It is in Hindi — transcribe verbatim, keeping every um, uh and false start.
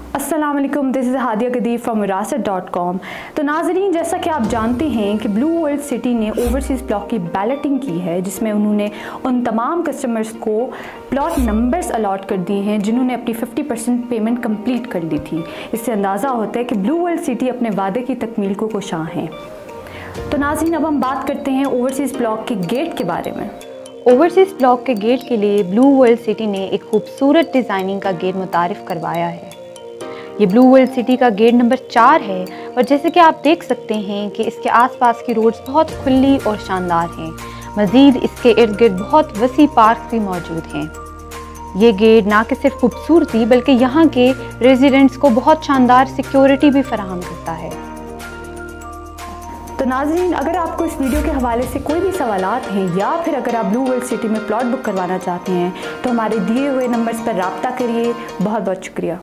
अस्सलाम वालेकुम, this is Hadia Ghadeer from Virasat dot com. तो नाजरीन, जैसा कि आप जानते हैं कि ब्लू वर्ल्ड सिटी ने ओवरसीज़ ब्लॉक की बैलेटिंग की है, जिसमें उन्होंने उन तमाम कस्टमर्स को प्लॉट नंबर्स अलॉट कर दिए हैं जिन्होंने अपनी फिफ्टी परसेंट पेमेंट कंप्लीट कर ली थी। इससे अंदाज़ा होता है कि ब्लू वर्ल्ड सिटी अपने वादे की तकमील को कोशां है। तो नाजरीन, अब हम बात करते हैं ओवरसीज़ ब्लॉक के गेट के बारे में। ओवरसीज़ ब्लॉक के गेट के लिए ब्लू वर्ल्ड सिटी ने एक खूबसूरत डिज़ाइनिंग का गेट मुतारिफ़ करवाया है। ये ब्लू वर्ल्ड सिटी का गेट नंबर चार है और जैसे कि आप देख सकते हैं कि इसके आसपास की रोड्स बहुत खुली और शानदार हैं। मज़ीद इसके इर्द गिर्द बहुत वसी पार्क भी मौजूद हैं। ये गेट ना कि सिर्फ खूबसूरती बल्कि यहाँ के रेजिडेंट्स को बहुत शानदार सिक्योरिटी भी फराहम करता है। तो नाज़रीन, अगर आपको इस वीडियो के हवाले से कोई भी सवालात हैं या फिर अगर आप ब्लू वर्ल्ड सिटी में प्लॉट बुक करवाना चाहते हैं तो हमारे दिए हुए नंबर्स पर रब्ता करिए। बहुत बहुत शुक्रिया।